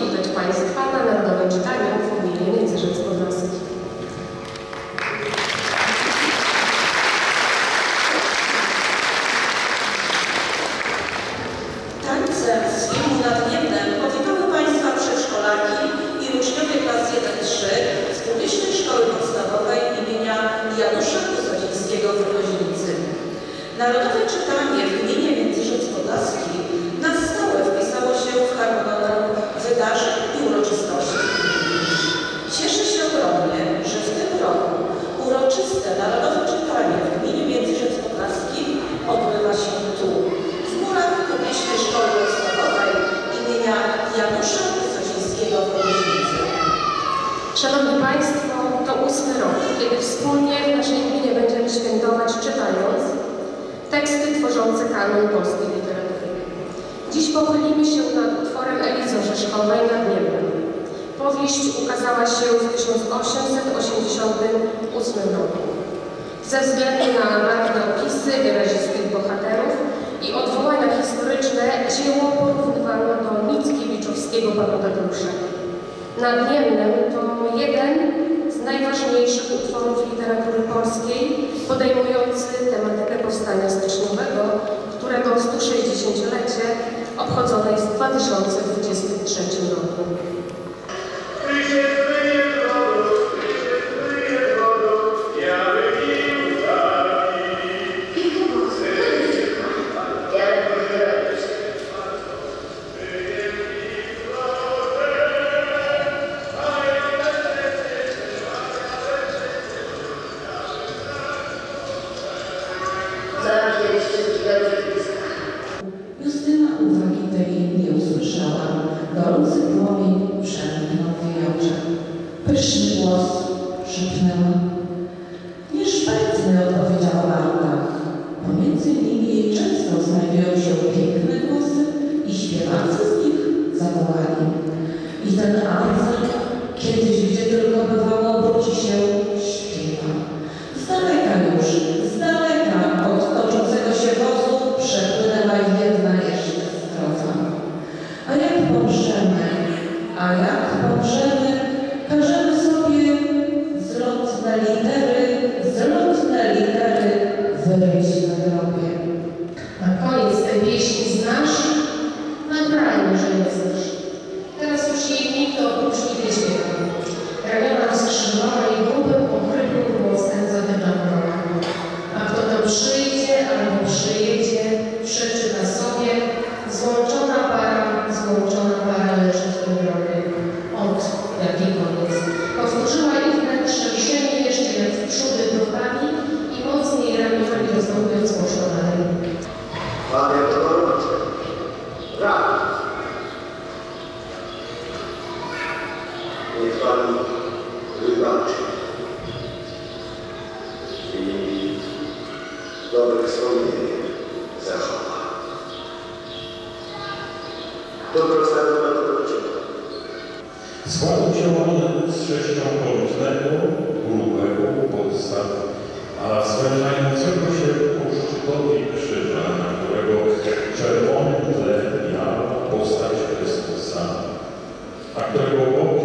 przywitać Państwa na Narodowym Czytaniu w gminie Międzyrzec Podlaski. Tańcem z filmu Nad Niemnem powitały Państwa przedszkolaki i uczniowie klas 1-3 z Publicznej Szkoły Podstawowej imienia Janusza Kusodzińskiego w Koźnicy. Narodowe Czytanie w gminie Międzyrzec Podlaski na stałe wpisało się w harmonogram wydarzeń i uroczystości. Cieszę się ogromnie, że w tym roku uroczyste Narodowe Czytanie w gminie Międzyrzec Podlaski odbywa się tu, w murach Publicznej Szkoły Podstawowej imienia Janusza Kusodzińskiego w Koźnicy. Szanowni Państwo, to 8. rok, kiedy wspólnie w naszej gminie będziemy świętować, czytając teksty tworzące kanon polskiej literatury. Dziś pochylimy się nad utworem Elizy Orzeszkowej Nad Niemnem. Powieść ukazała się w 1888 roku. Ze względu na barwne opisy wyrazistych bohaterów i odwołania historyczne dzieło porównywano do Mickiewiczowskiego Pana Tadeusza. Nad Niemnem to jeden z najważniejszych utworów literatury polskiej podejmujący tematykę powstania styczniowego, którego 160-lecie obchodzone jest w 2023 roku. Justyna uwagi tej nie usłyszała. Gorący płomień przemknął w jej oczach. Pyszny głos szepnęła. Nie szpecny, odpowiedziała Marta. Pomiędzy nimi jej często znajdują się piękne głosy i śpiewacy z nich zawołali. I ten Arzel kiedyś, gdzie tylko bywało, obróci się, śpiewa. Z daleka już, z daleka od toczącego się wozu przepłynęła jedna jeszcze strofa. A jak pomrzemy, każemy sobie zlotne litery wyryć na grobie. Na koniec tej pieśni znasz? Naturalnie, że nie znasz. Teraz już jej nikt oprócz nich nie śpiewa. Ramiona rozkrzyżowane i grubym, ochrypłym głosem zademanowana. A kto tam przyjdzie albo przyjedzie, przeczyta sobie, złączona para leży w tym grobie. Od jaki koniec. Powtórzyła ich wnętrze ziemi jeszcze jak w przódy brukami i mocniej ramionami rozmawiając głośno dalej. Panie Torowicze, brak. Niech Pan wybaczy i dobre wspomnienie zachowa. Dobro stanu na to wróciło. Składał się on z sześciokątnego, grubego podstaw, a zwężającego się ku szczytowi krzyża, na którego czerwonym tle miała postać Chrystusa, a którego boki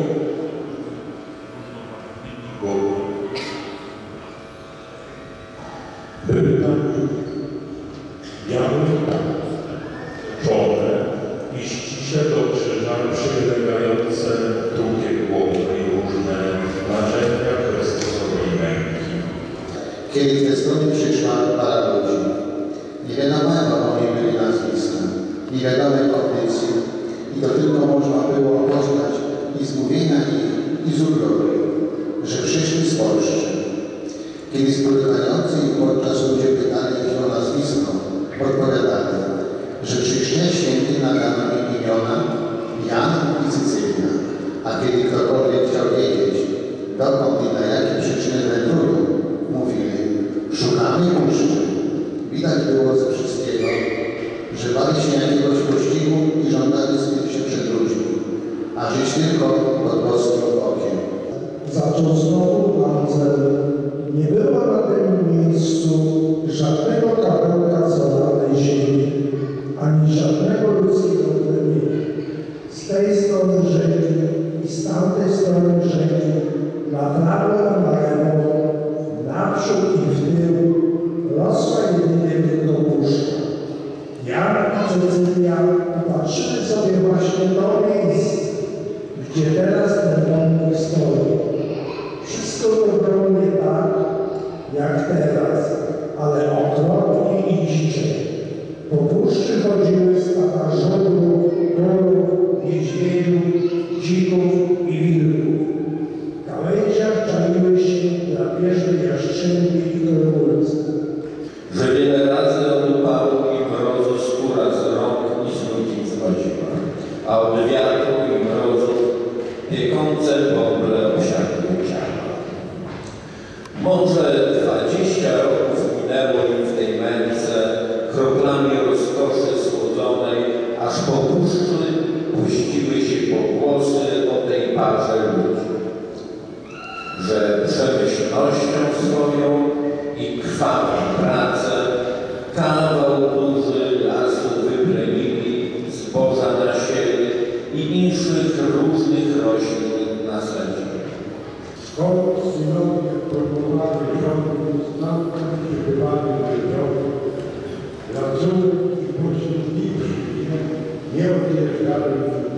były tam białe, czole i ściśle do krzyża przylegające drugie głowy i różne narzędzia Chrystusowej męki. Kiedy ze strony przyszła para ludzi, nie wiadomo oni byli nazwiska, nie wiadomo kondycji i to tylko można było poznać i z mówienia ich, i z urodu, że przyszli z Polski. Kiedy spotykający ich podczas ludzie pytali ich o nazwisko, odpowiadali, że przyszli święty nadano im imiona Jan i Cycylia, a kiedy ktokolwiek chciał wiedzieć, dokąd i na jakie przyczyny wędrują, mówili, szukamy puszczy. Widać było ze wszystkiego, że bali się jakiegoś pościgu i żądali zbyć się przed ludźmi, a żyć tylko pod boskim okiem. Zaczął znowu Andzel. Nie było na tym miejscu żadnego kapełka zolanej ziemi, ani żadnego ludzkiego plemienia. Z tej strony rzeki Cecylia patrzyły sobie właśnie to miejsce, gdzie teraz ten pomnik stoi. Wszystko to było nie tak, jak teraz, ale okropnie i dziczej. Po puszczy chodziły stada żubrów, górów, niedźwiedziów, dzików i wilków. W gałęziach czaiły się drapieżne jaszczęgi i królce. Że wiele razy od upału i mrozu skóra z rąk i z ludzi zwoziła, a od wiatru i mrozu piekące bąble osiadły ciała. Może 20 roków minęło im w tej męce, kroplami rozkoszy słodzonej, aż po puszczy puściły się pogłosy o tej parze ludzi, że przemyślnością swoją i krwawą pracę kawał duży lasu wyplenili, zboża nasieli i innych różnych roślin nasadzili. Skąd synowie próbowali rządu znamkach przybywali życiowi, racunek i pośredniczy nie odjeżdżali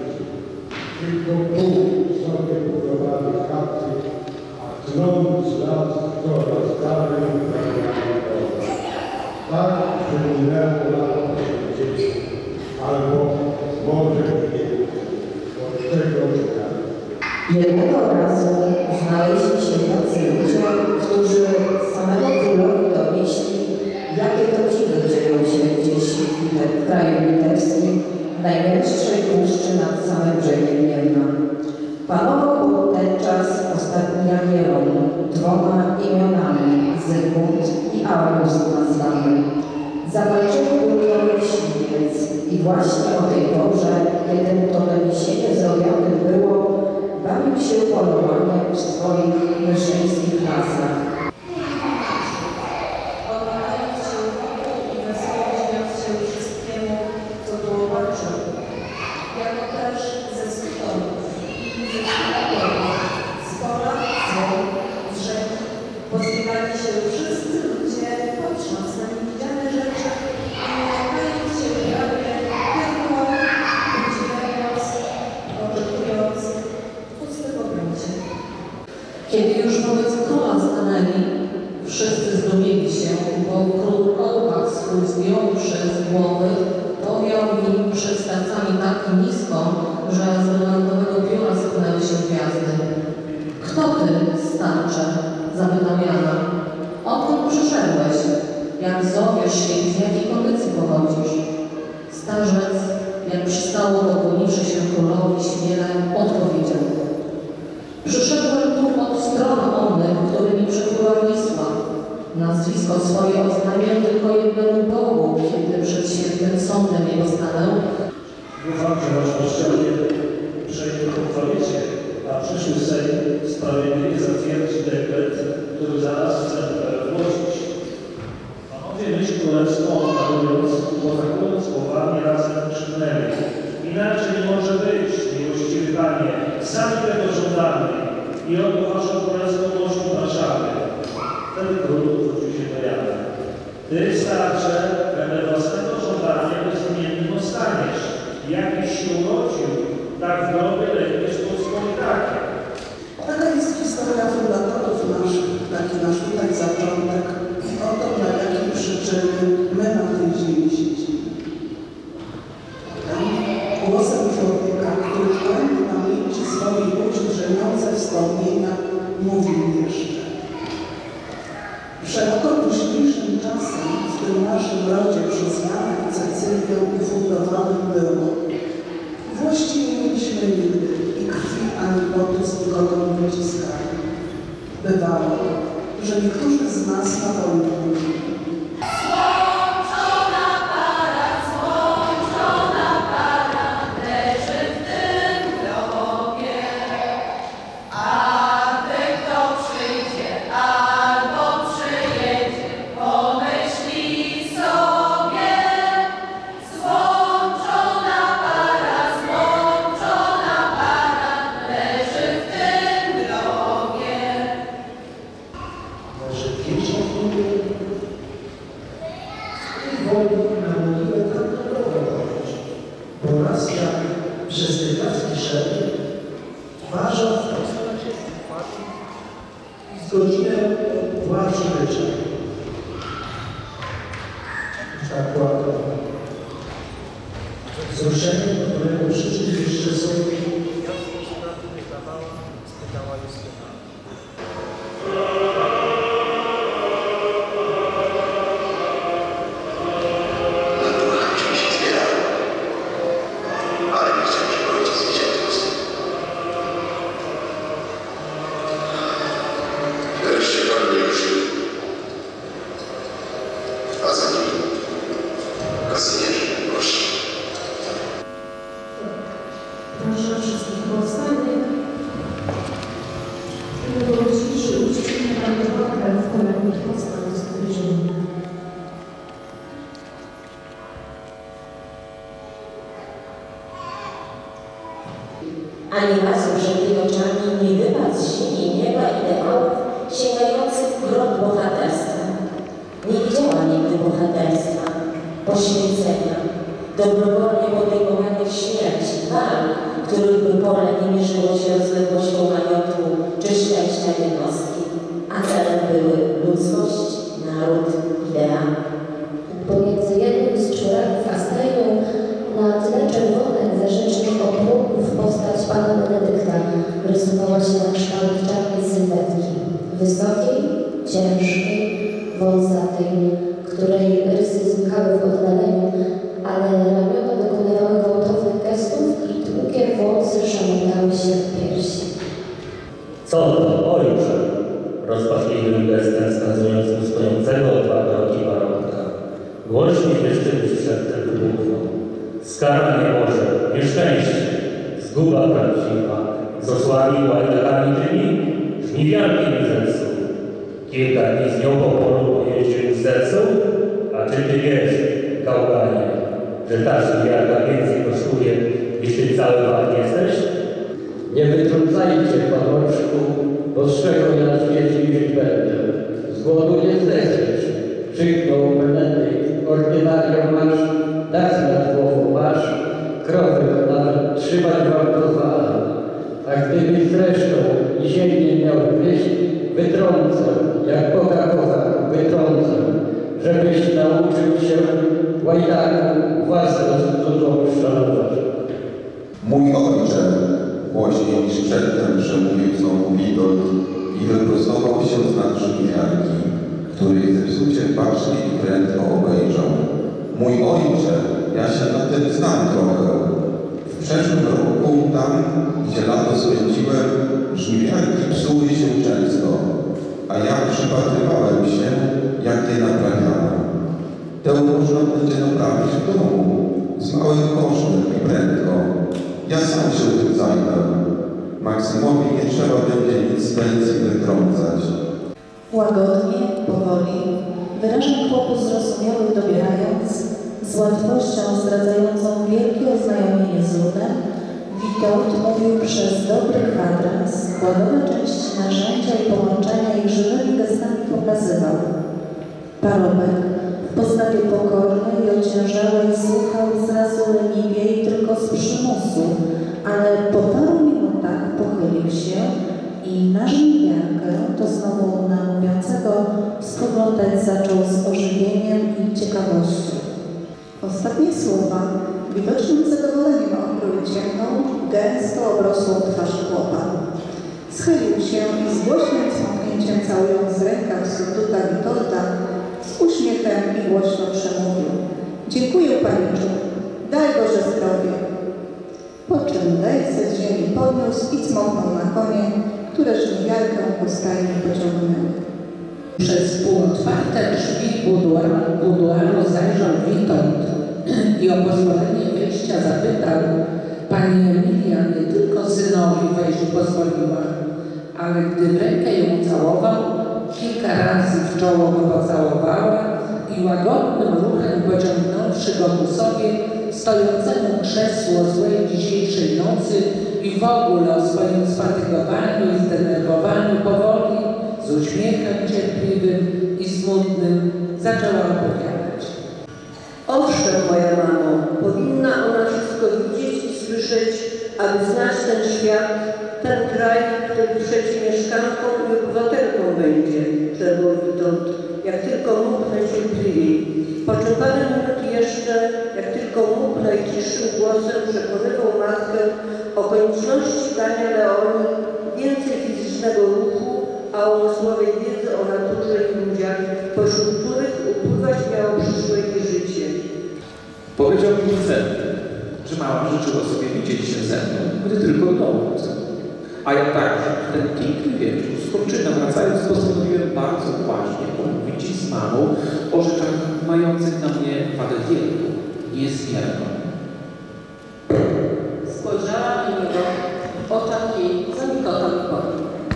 tylko pół sobie budowali chaty, a tnąc las coraz dalej uprawiali drogę. Tak przeminęło lato 40, albo może i od tego dnia. Jednego razu znaleźli się tacy ludzie, którzy samego królowi donieśli, jakie to dziwy dzieją się gdzieś w kraju litewskim, w największej puszczy nad samym brzegiem Niemna. Panował ten czas ostatni Jagiellon, 2 imionami, Zygmunt i August nazwany. Zawalczyli był myśliwiec i właśnie o tej porze, kiedy mu to doniesienie zrobione było, bawił się polowaniem w swoich myszyńskich lasach. Oglądając się wokół i wesoło śmiać się wszystkiemu, co było oczy, jako też ze skutonów i ze skutków, z pola, z łąk, z rzek, pozbierali się wszyscy ludzie, patrząc na niewidziane rzeczy i łakając się prawie tylko, podziwiając, oczekując puste pogruncie. Kiedy już wobec króla stanęli, wszyscy zdumieli się, bo król kołpak swój zdjąwszy z głowy, powiał im przed starcami tak nisko, że z brylandowego pióra spłynęły się gwiazdy. Kto ty, starcze? Zapytał Jana. Odkąd przyszedłeś? Jak zowiesz się i z jakiej kondycji pochodzisz? Starzec, jak przystało dokłoniwszy się królowi śmiele, odpowiedział. Przyszedłem tu od strony onych, którymi przepływa Wisła. Nazwisko swoje oznajmię tylko jednemu Bogu, kiedy przed świętym sądem jego stanę. Ufam, że waszmościowie uprzejmie pochwalicie, a przyszły Sejm sprawiedliwie zatwierdzi dekret, który zaraz chcemy włożyć. Panowie myśl królewską odnawiając, pozakując słowami razem krzyknęli. Inaczej nie może być, miłościwy Panie, sami tego żądamy i oto waszą królewską mość upraszamy. Wtedy król zwrócił się do Jana. Ty, starcze, wedle własnego żądania bezimiennym ostaniesz. Jakiś się urodził, tak w grobie legniesz pod swoim takiem. Taka jest historia fundatorów naszych, taki nasz tutaj zaczątek i o to, na jakie przyczyny my na tej ziemi siedzimy. Głosem człowieka, który w głębi pamięci swojej budzi drzemiące wspomnienia, mówił jeszcze. Szeroko późniejszym czasem w tym naszym rodzie przez Jana i Cecylię ufundowanym było. Właściwie mieliśmy nigdy i krwi ani potu z nikogo nie wyciskali. Bywało, że niektórzy z nas na wojnę mówili. życzę. Zakład. Wzruszenie, którego przyczyń jeszcze sobie. Spytała Justyna. Proszę wszystkich powstanych. Było dzisiejsze uczczenie Pani Boga w kolejnych powstałych z powierzenia. Ani razu przed jej oczami nie wypadł z ziemi nieba ideałów sięgających grot bohaterstwa. Nie widziała nigdy bohaterstwa, poświęcenia, dobrowolnie podejmowanych śmierci, walk, których by pole nie mierzyło się rozległością majątku czy szczęścia jednostki, a celem były ludzkość, naród, idea. Pomiędzy jednym z czworaków a stajnią na tle czerwonych zarzecznych obłoków postać pana Benedykta rysowała się na kształt czarnej sylwetki. Wysokiej, ciężkiej, wąsatej, której rysy znikały w oddaleniu, ale ramiona dokonywały gwałtownych gestów i długie włosy szamotkały się w piersi. Co to, ojcze? Rozpaczliwym gestem wskazującym stojącego o 2 kroki baronka. Głośniej jeszcze niż przedtem wybuchnął. Skaranie Boże, nieszczęście, zguba prawdziwa, z osłami łajdakami tymi, żniwiarki mi zepsuł. Kilka dni z nią po polu pojeździł z zepsuł, a czy ty wiesz, gałganie, że ta żniwiarka więcej kosztuje, niż ty cały wart jesteś? Nie wytrącajcie, panoczku, bo z czego ja z dzieci żyć będę. Z głodu nie zdechniesz. Krzyknął Benedykt, ordynarią masz, dach nad głową masz, krowy nawet trzymać wam pozwala. A gdybyś zresztą i ziemię miał gryźć, wytrącę, jak Boga kocha, wytrącę, żebyś nauczył się łajdaku własną cudową szanować. Mój ojcze, głośniej niż przedtem przemówił znowu Witold i wyprostował się z nad żniwiarki, której zepsucie bacznie i prędko obejrzał. Mój ojcze, ja się na tym znam trochę. W przeszłym roku tam, gdzie lato spędziłem, żniwiarki psuły się często, a ja przypatrywałem się, jak je naprawiano. Tę można będzie naprawić w domu, z małym kosztem i prędko. Ja sam się tym zajmę. Maksymowi nie trzeba będzie nic z pensji wytrącać. Łagodnie, powoli, wyrażam kłopot zrozumiały dobierając, z łatwością zdradzającą wielkie oznajomienie z ludem, Witold mówił przez dobry kwadrans, składowe części narzędzia i połączenia ich żywymi gestami pokazywał. Parobek w postawie pokornej i ociężałej słuchał zrazu leniwie i tylko z przymusu, ale po paru minutach pochylił się i na żniwiarkę, to znowu na mówiącego, spoglądać zaczął z ożywieniem i ciekawością. Ostatnie słowa widocznym zadowoleniem okryły ciemną, gęsto obrosłą twarz chłopa. Schylił się i z głośnym cmoknięciem całując rękaw surduta Witolda, z uśmiechem i głośno przemówił. Dziękuję paniczu, daj Boże zdrowie. Po czym lejce z ziemi podniósł i cmoknął na konie, które żniwiarkę ku stajni pociągnęły. Przez półotwarte drzwi buduaru zajrzał Witold i o pozwolenie wejścia zapytał: Pani Emilia nie tylko synowi wejść pozwoliła, ale gdy w rękę ją całował, kilka razy w czoło go pocałowała i łagodnym ruchem pociągnąwszy go ku sobie, stojącemu krzesło złej dzisiejszej nocy i w ogóle o swoim sfatygowaniu i zdenerwowaniu powoli, z uśmiechem cierpliwym i smutnym zaczęła opowiadać. Owszem, moja mamo, powinna ona wszystko widzieć i słyszeć, aby znać ten świat, ten kraj, który przecież mieszkanką i obywatelką będzie, przerwał Witold. jak tylko mógł najcierpliwiej. Po czym parę minut jeszcze, jak tylko mógł najciszszym głosem przekonywał matkę o konieczności dania Leonii więcej fizycznego ruchu, a umysłowej wiedzy o naturze i ludziach, pośród których upływać miało przyszłe jej życie. Powiedział mi następnie, że mama życzyła sobie widzieć się ze mną, gdy tylko w domu chcę. A ja także w ten piękny wieczór z Korczyna wracając postanowiłem bardzo uważnie pomówić z mamą o rzeczach mających na mnie wadę wielką, niezmierną. Spojrzała na niego, w oczach jej zamigotał pokój.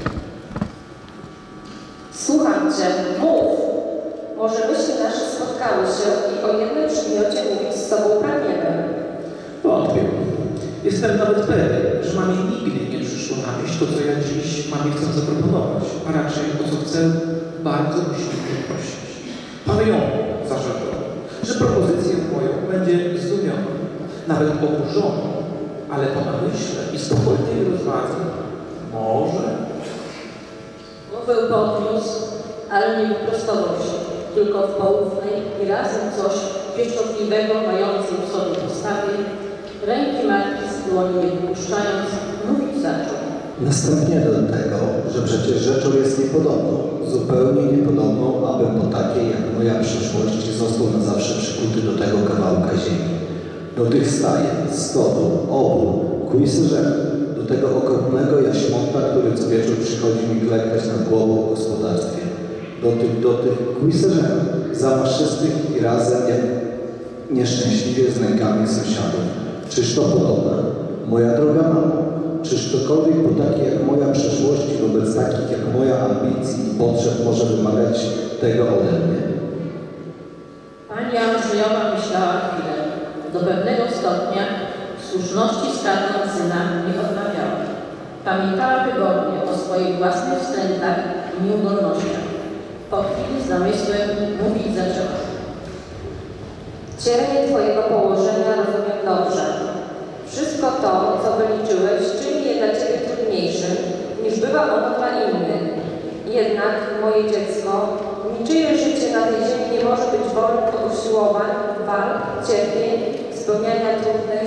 Słucham Cię, mów! Może myśli nasze spotkały się i o jednym przedmiocie mówić z Tobą pragniemy. Wątpię. Jestem nawet pewien, że mamie nigdy nie przyszło na myśl to, co ja dziś mamie chcę zaproponować, a raczej to, co chcę bardzo usilnie prosić. Pan ją zażądał, że propozycję moją będzie zdumiona, nawet oburzoną, ale po namyśle i spokojnej rozwadze może. Głowę podniósł, ale nie wyprostował się, tylko w poufnej i razem coś pieszczotliwego mającym w sobie postawie, ręki matki z dłoni nie wypuszczając, mówić zaczął. Następnie do tego, że przecież rzeczą jest niepodobną, zupełnie niepodobną, abym po takiej jak moja przyszłość został na zawsze przykuty do tego kawałka ziemi. Do tych stajen, stodół, obór, kuisyrzem, do tego okropnego jaśmota, który co wieczór przychodzi mi klekać nad głową w gospodarstwie. Do tych kuisyrzem, zamaszystych i razem nieszczęśliwie z nękami sąsiadów. Czyż to podobne? Moja droga mamo, czyż ktokolwiek po takiej jak moja przeszłości wobec takich jak moja ambicji i potrzeb może wymagać tego ode mnie? Pani Andrzejowa myślała chwilę. Do pewnego stopnia słuszności skargą syna nie odmawiała. Pamiętała wygodnie o swoich własnych wstrętach i nieudolnościach. Po chwili z namysłem mówić zaczęła. Cierpienie Twojego położenia rozumiem dobrze. Wszystko to, co wyliczyłeś, czyni je dla Ciebie trudniejszym, niż bywa ono dla innych. Jednak, moje dziecko, niczyje życie na tej ziemi nie może być wolne od usiłowań, walk, cierpień, spełniania trudnych.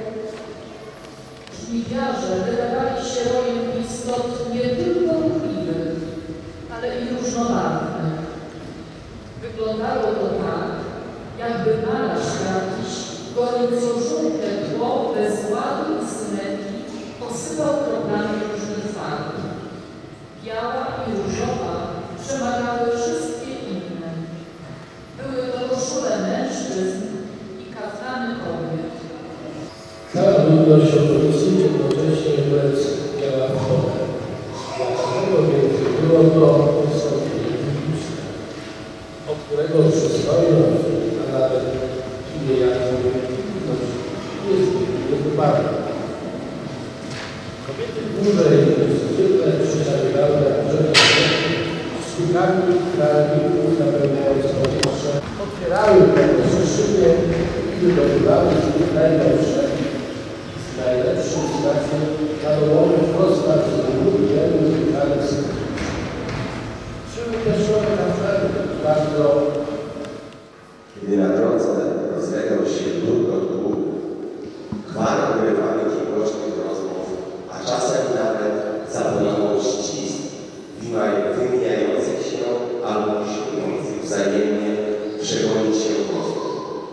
Żliwiarze wydawali się rojem istot nie tylko ruchliwych, ale i różnobarwnych. Wyglądało to tak, jakby malarz jakiś, gorąco żółte tło bez ładu i symetrii, posypał kroplami różnych farb. Biała i różowa przemagały wszystkie inne. Były to koszule mężczyzn i kaftany kobiet. Cała ludność okolicy jednocześnie działa w chore. Dlatego więc było to wystąpienie publiczne, od którego przystojność, a nawet niejako jest wybarwa. Kobiety dłużej niż zwykle przyczarywały jak brzegi z szpikami krajników napełniając powietrze, otwierały te szyby i wydobywały z nich najlepsze z najlepszych znaków zadowolony rozpad z dwóch wielu zwyczajnych symboli. Przybył też człowiek na bardzo. Kiedy na drodze rozlegał się drukot głów, chwary urywanych i głośnych rozmów, a czasem nawet zapomniał ścisk, wymijających się albo sięgających wzajemnie przegonić się włosów.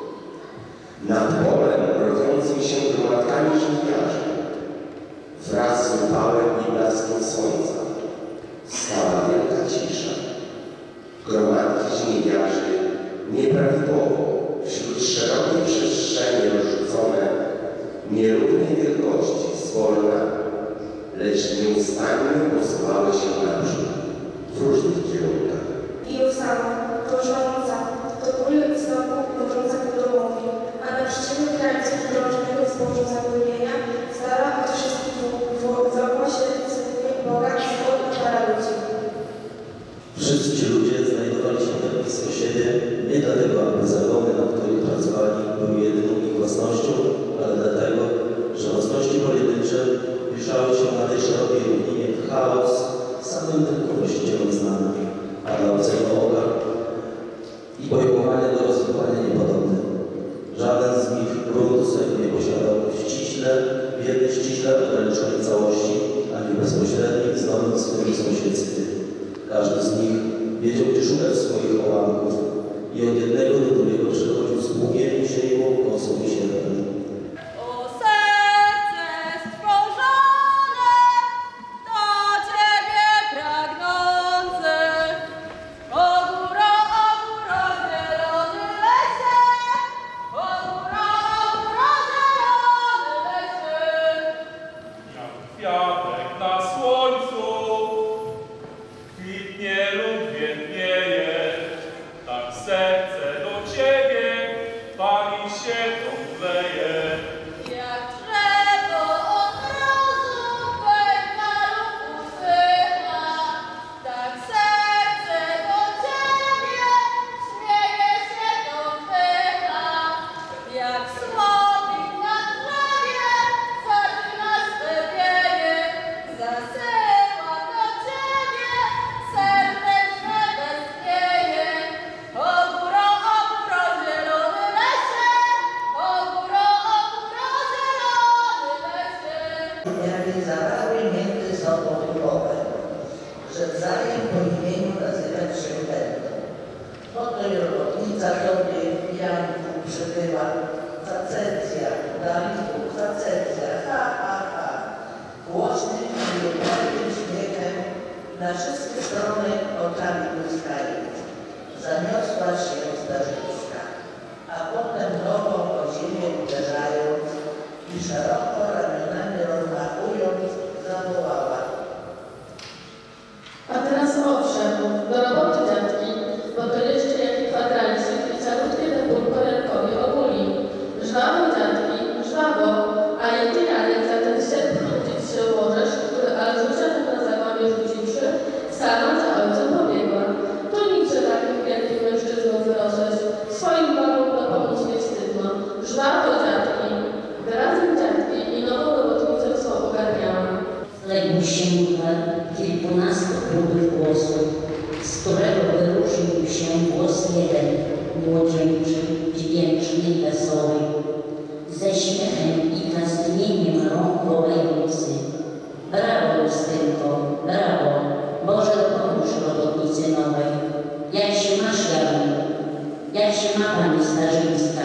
Nad polem rodzącym się gromadkami żniwiarzy, wraz z upałem i blaskiem słońca, stała wielka cisza. Gromadki żniwiarzy nieprawidłowo wśród szerokiej przestrzeni rozrzucone, nierównej wielkości, zwolna, lecz nieustannie posuwały się naprzód w różnych kierunkach. I ów sama, krążąca, do góry znowu dążąca ku domowi, a na szczycie krańców drążnego zbożu zapomnienia stara od wszystkich wokół się Boga i zgodna para ludzi. Wszyscy ci ludzie znajdowali się tak blisko siebie, nie dlatego, aby zagłady, na których pracowali, były jedyną ich własnością, ale dlatego, że własności pojedyncze wpiszały się na tej szerokiej równinie w chaos, samym tylko właścicielom znanym, a dla obcego oka sobą umowę, że wzajem po imieniu nazywać się będą. Oto i robotnica tobie w pijanku przybyła, facecja, Dawidku, facecja, ha, ha, ha. Głośnym i upartym śmiechem na wszystkie strony oczami błyskając. Zaniosła się zdarzyska, a potem nogą o ziemię uderzając i szeroko ramionami rozmachując zawołała. A teraz owszem, do roboty dziadki, bo to jeszcze jaki kwadransik i calutkie te pólko Jankowi oguli. Żwawo dziadki, żwawo, a i ty Janek za ten sierp chodzić się ułożysz, który Alzusia na zagłamie rzuciwszy, sama za ojcem pobiegła. To nic, że takim wielkim mężczyzną wyrosłeś, swoim babom dopomnieć nie wstydno. Żwawo dziadki, wyrazem dziadki i nową robotnicę swą ogarniała. Legł się kilkunastu grubych głosów, z którego wyróżnił się głos jeden, młodzieńczy, dźwięczny i wesoły, ze śmiechem i westchnieniem rąk wołający. Brawo, Justynko, brawo, Boże pomóż robotnicy nowej. Jak się masz, Janu? Jak się ma pani Starzyńska?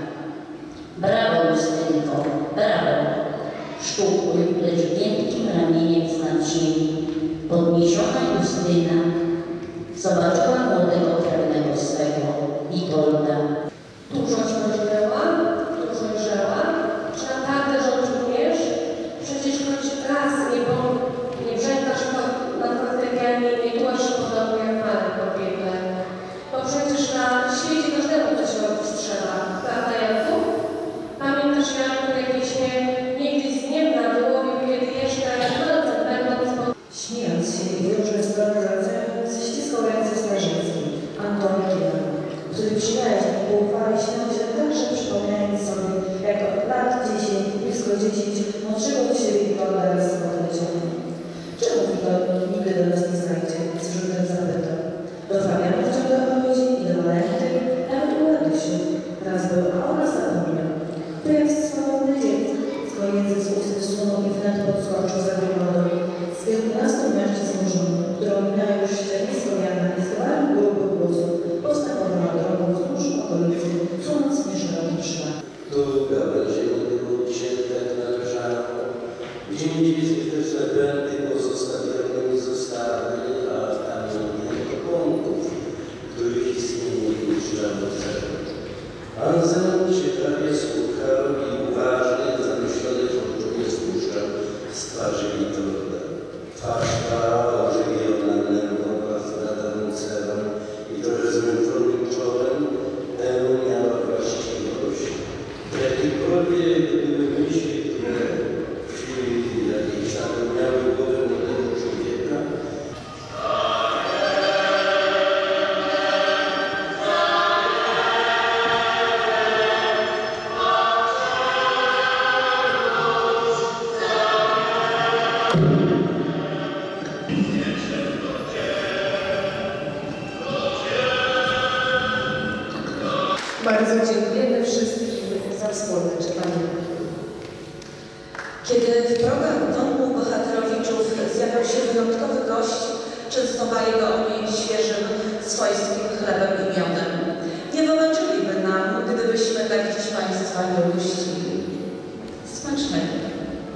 Brawo, Justynko, brawo. Szczupły, lecz wielkim ramieniem znad ziemi. Podniesiona Justyna zobaczyła młodego krewnego swego, Witolda. Dużo śmierzyła, dużo żyła, czy naprawdę żądujesz? Przecież choć raz nie brzękasz na fortepianie i nie tułasz po domu jak małe kobiety. Bo przecież na świecie każdemu coś robić trzeba, prawda Janku? Pamiętasz Janku, jakieś mnie niegdyś z nieba wyłowił, kiedy jeszcze nocy będąc po... Śmiejąc się i różne strony wracając, ściskał ręce Starzyński, Antoniina, który przyjaźń i poufale śmiał się także przypomniając sobie, jak od lat 10, blisko 10, młodszego od siebie Witolda raz spotkał. Czemu Witold nigdy do nas nie znajdzie? Z żółtem zapytał. Do Fabiana wciąga chodzi i do Malenty, nawet u Radusiu. Raz był, a ona zapomniał. To jest swobodne dziecko. Swój język z ust wsunął i wnet podskoczył za wygodą. Z kilkunastu mężczyzn żony, którą minęła już ściernisko Jana i zdołali grupy głosów, postawiono drogą wzdłuż okolicy, sunąc nieszeroki szlak. Tu gałęzie od księga należało, gdzie niedzielnie też zabręty pozostawionymi zostały, a tam nie pąków, których istnienie już żałował. Pan Zen ciekawie słuchał i uważnie zamyślony oczu nie spuszczał z twarzy Witolda. Twarz ta ożywiona nerwowa z bradą cerą i trochę zmęczonym czołem, temu miała właściwość. Jakiekolwiek były myśli, które w chwili jakiejś zapełniały głowę młodego człowieka, Bardzo dziękujemy wszystkim za wspólne czytanie. Kiedy w progach domu bohaterowiczów zjawiał się wyjątkowy gość, częstowali go oni świeżym, swojskim chlebem i miodem. Nie wybaczyliby nam, gdybyśmy tak dziś Państwa nie ugościli. Smacznego.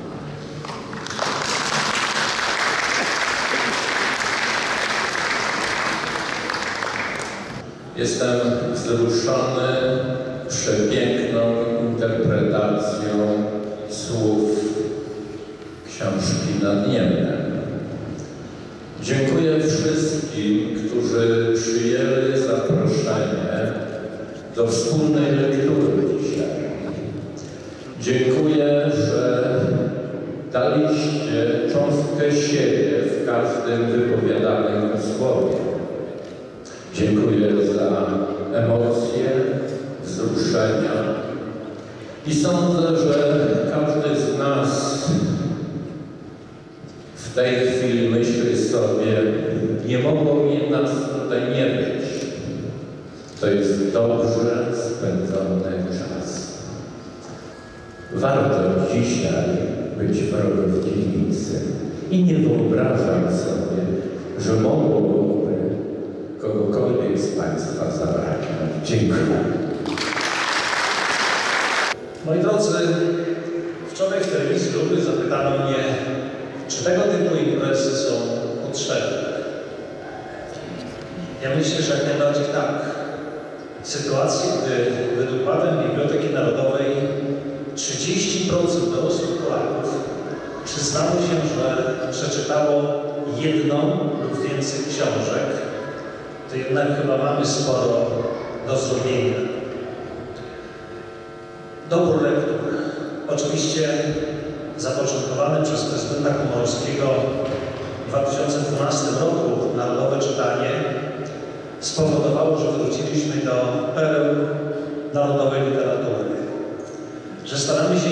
Jestem wzruszony przepiękną interpretacją słów książki Nadniemne. Dziękuję wszystkim, którzy przyjęli zaproszenie do wspólnej lektury dzisiaj. Dziękuję, że daliście cząstkę siebie w każdym wypowiadanym słowie. Dziękuję za emocje, wzruszenia i sądzę, że każdy z nas w tej chwili myśli sobie, nie mogło mnie nas tutaj nie być. To jest dobrze spędzony czas. Warto dzisiaj być w Rogowdzielnicy. i nie wyobrażam sobie, że mogłoby kogokolwiek z Państwa zabraknąć. Dziękuję. Moi drodzy, wczoraj w telewizji Luby zapytano mnie, czy tego typu imprezy są potrzebne. Ja myślę, że jak najbardziej tak. W sytuacji, gdy według badań Biblioteki Narodowej 30% dorosłych Polaków przyznało się, że przeczytało jedną lub więcej książek, to jednak chyba mamy sporo do zrobienia. Dobór lektur. Oczywiście zapoczątkowane przez prezydenta Komorowskiego w 2012 roku Narodowe Czytanie spowodowało, że wróciliśmy do pereł narodowej literatury, że staramy się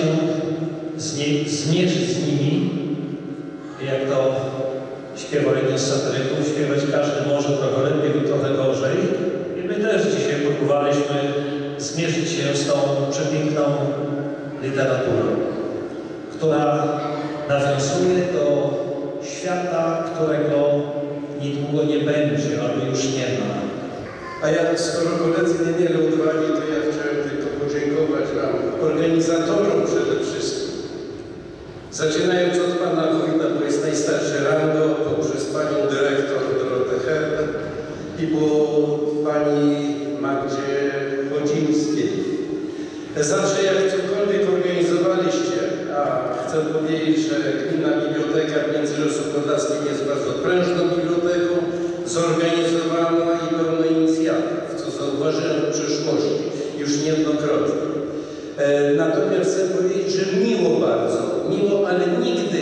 zmierzyć z nimi, jak to śpiewał jeden z satyryków, śpiewać każdy może trochę lepiej lub trochę gorzej. I my też dzisiaj próbowaliśmy zmierzyć się z tą przepiękną literaturą, która nawiązuje do świata, którego niedługo nie będzie, albo już nie ma. A ja, skoro koledzy nie mieli odwagi, to ja chciałem tylko podziękować Wam, organizatorom przede wszystkim. Zaczynając od Pana Wójta, bo jest najstarszy rando, poprzez Panią Dyrektor Dorotę Herr i po Pani Magdzie Chodzińskiej. Zawsze jak cokolwiek organizowaliście, a chcę powiedzieć, że Gminna Biblioteka w Międzyrzeczu Podlaskim jest bardzo prężną biblioteką, zorganizowano i pełno inicjatyw, co zauważyłem w przeszłości już niejednokrotnie. Natomiast chcę powiedzieć, że miło bardzo, miło, ale nigdy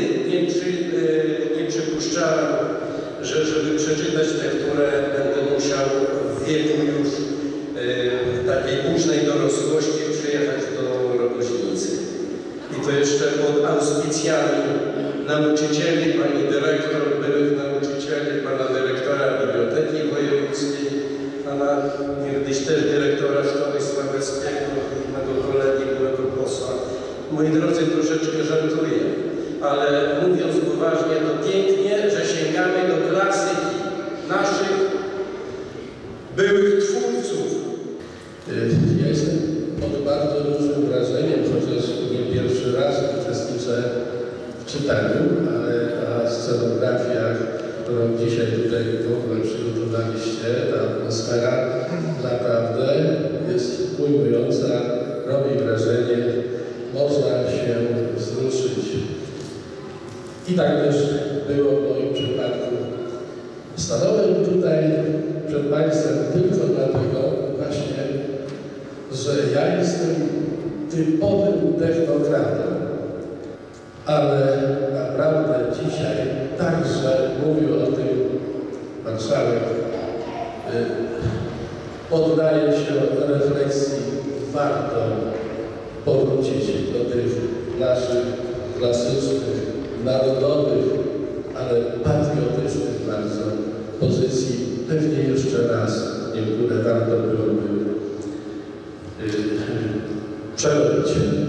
nie przypuszczałem, żeby przeczytać lekturę będę musiał w wieku już takiej późnej dorosłości przyjechać do Rogoźnicy. I to jeszcze pod auspicjami nauczycieli, pani dyrektor, byłych nauczycieli, pana dyrektora Biblioteki Wojewódzkiej, pana niegdyś też dyrektora Szkoły Sławeckiego, mego kolegi, byłego posła. Moi drodzy, troszeczkę żartuję, ale mówiąc poważnie, to pięknie, że sięgamy do klasyki naszych byłych twórców. Ja jestem pod bardzo dużym wrażeniem, chociaż nie pierwszy raz uczestniczę w czytaniu, ale ta scenografia, którą dzisiaj tutaj w ogóle przygotowaliście, ta atmosfera naprawdę jest ujmująca, robi wrażenie, można się wzruszyć. I tak też było w moim przypadku. Stanąłem tutaj przed Państwem tylko dlatego właśnie, że ja jestem typowym technokratą, ale naprawdę dzisiaj także mówił o tym marszałek, poddaję się refleksji, warto powrócić do tych naszych klasycznych, narodowych, ale patriotycznych bardzo pozycji. Pewnie jeszcze raz niektóre warto byłoby przerobić.